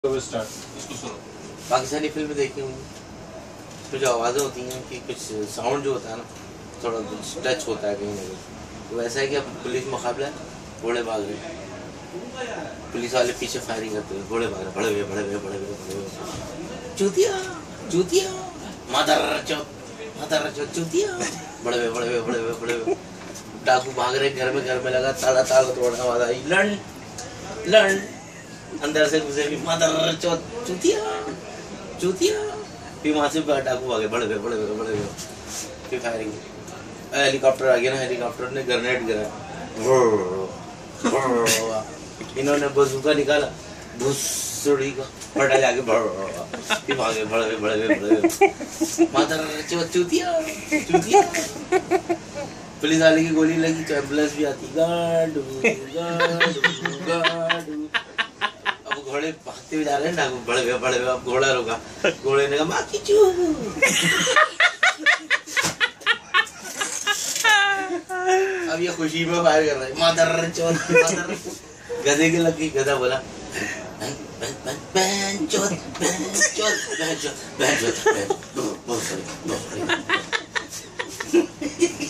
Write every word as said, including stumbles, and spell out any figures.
Pakistani film देखी हूँ, उसमें जो आवाज़ें होती हैं कि कुछ साउंड जो होता है ना थोड़ा कुछ टच होता है कहीं ना कहीं, तो वैसा है कि अब पुलिस मुकाबला है, घोड़े भाग रहे, पुलिस वाले पीछे फायरिंग करते हुए घोड़े भाग रहे, बड़े हुए बड़े हुए बड़े हुए बड़े हुए चूतिया चूतिया मादर चौथ मादर चौथ चूतिया बड़े हुए बड़े हुए बड़े हुए बड़े हुए डाकू भाग रहे, घर में घर में लगा ताला ताला तोड़ने आवाज़ आई, लड़ लड़ अंदर से घुसे भी मदर चौथ चूतिया चूतिया, फिर वहाँ से डाकू भागे, बड़े हुए बड़े हुए बड़े हुए, फिर फायरिंग, हेलीकॉप्टर आ गया ना, हेलीकॉप्टर ने ग्रेनेड गिराया, इन्होंने बंदूका निकाला, भुसड़ी का फटा जाके फिर भागे, बड़े हुए बड़े हुए बड़े हुए मदर चौथ चूतिया चूतिया, पुलिस वाले की गोली लगी तो एम्बुलेंस भी आती, गाड़ू गाड़ू गाड़ू, घोड़े भागते हुए जा रहे हैं ना, बड़े हुए बड़े हुए, अब घोड़ा रुका, घोड़े ने कहा माँ की चू, अब ये खुशी में फायर कर रहा है, मादर चौथ मादर, गधे के लगी, गधा बोला बहन चौथ बहन चौथ बहन चौथ बहन चौथ, बहुत सॉरी बहुत सॉरी